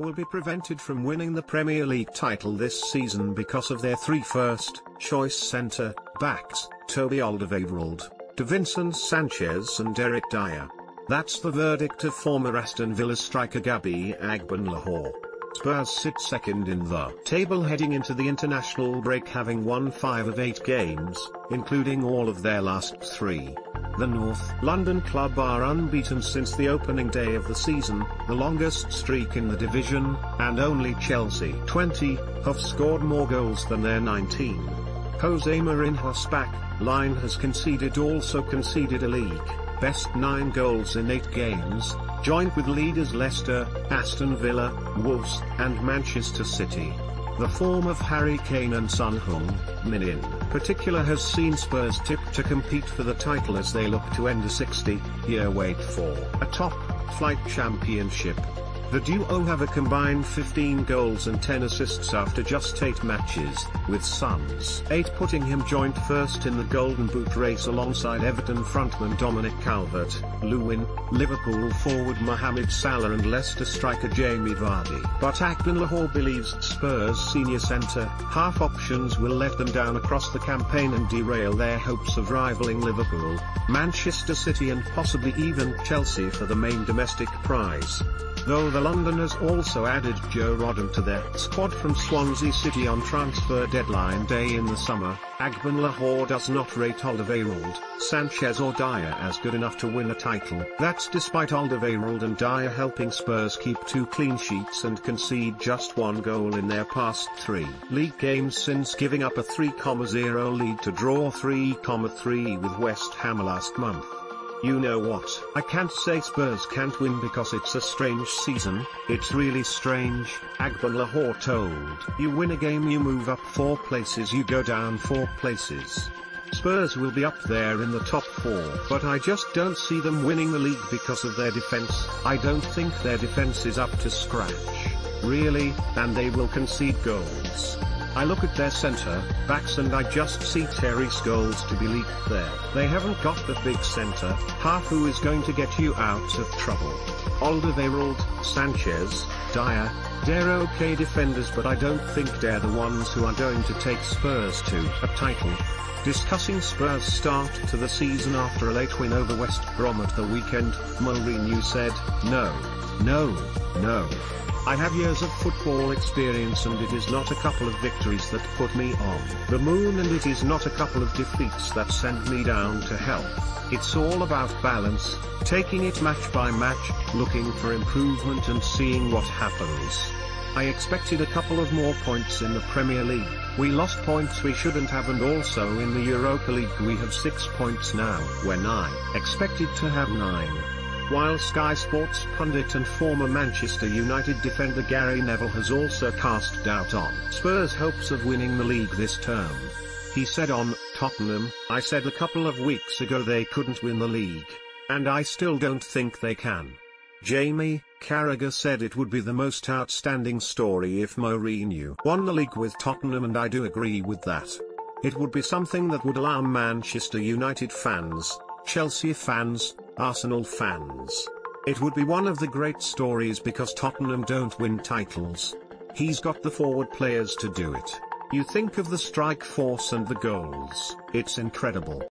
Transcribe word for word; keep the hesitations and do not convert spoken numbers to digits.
will be prevented from winning the Premier League title this season because of their three first-choice centre-backs, Toby Alderweireld, Davinson, Sanchez and Dier. That's the verdict of former Aston Villa striker Gabby Agbonlah. Spurs sit second in the table heading into the international break, having won five of eight games, including all of their last three. The North London club are unbeaten since the opening day of the season, the longest streak in the division, and only Chelsea twenty have scored more goals than their nineteen. Jose Mourinho's back line has conceded also conceded a league best nine goals in eight games, joined with leaders Leicester, Aston Villa, Wolves, and Manchester City. The form of Harry Kane and Son Heung-min in particular has seen Spurs tipped to compete for the title as they look to end a sixty-year wait for a top-flight championship. The duo have a combined fifteen goals and ten assists after just eight matches, with Son's eight putting him joint first in the Golden Boot race alongside Everton frontman Dominic Calvert-Lewin, Liverpool forward Mohamed Salah and Leicester striker Jamie Vardy. But Agbonlah believes Spurs senior centre-half options will let them down across the campaign and derail their hopes of rivaling Liverpool, Manchester City and possibly even Chelsea for the main domestic prize. Though the Londoners also added Joe Rodon to their squad from Swansea City on transfer deadline day in the summer, Agbonlah does not rate Alderweireld, Sanchez or Dier as good enough to win a title. That's despite Alderweireld and Dier helping Spurs keep two clean sheets and concede just one goal in their past three league games since giving up a three zero lead to draw three three with West Ham last month. You know what? I can't say Spurs can't win because it's a strange season, it's really strange, Agbonlah told. You win a game, you move up four places, you go down four places. Spurs will be up there in the top four, but I just don't see them winning the league because of their defense. I don't think their defense is up to scratch, really, and they will concede goals. I look at their centre-backs and I just see Terry's goals to be leaked there. They haven't got the big centre-half who is going to get you out of trouble. Alderweireld, Sanchez, Dier, they're okay defenders, but I don't think they're the ones who are going to take Spurs to a title. Discussing Spurs' start to the season after a late win over West Brom at the weekend, Mourinho said, "No, no, no. I have years of football experience and it is not a couple of victories that put me on the moon and it is not a couple of defeats that send me down to hell. It's all about balance, taking it match by match, looking for improvement and seeing what happens. I expected a couple of more points in the Premier League. We lost points we shouldn't have, and also in the Europa League we have six points now when I expected to have nine." While Sky Sports pundit and former Manchester United defender Gary Neville has also cast doubt on Spurs' hopes of winning the league this term. He said on Tottenham, "I said a couple of weeks ago they couldn't win the league. And I still don't think they can." Jamie Carragher said it would be the most outstanding story if Mourinho won the league with Tottenham, and I do agree with that. It would be something that would allow Manchester United fans, Chelsea fans, Arsenal fans. It would be one of the great stories because Tottenham don't win titles. He's got the forward players to do it. You think of the strike force and the goals, it's incredible.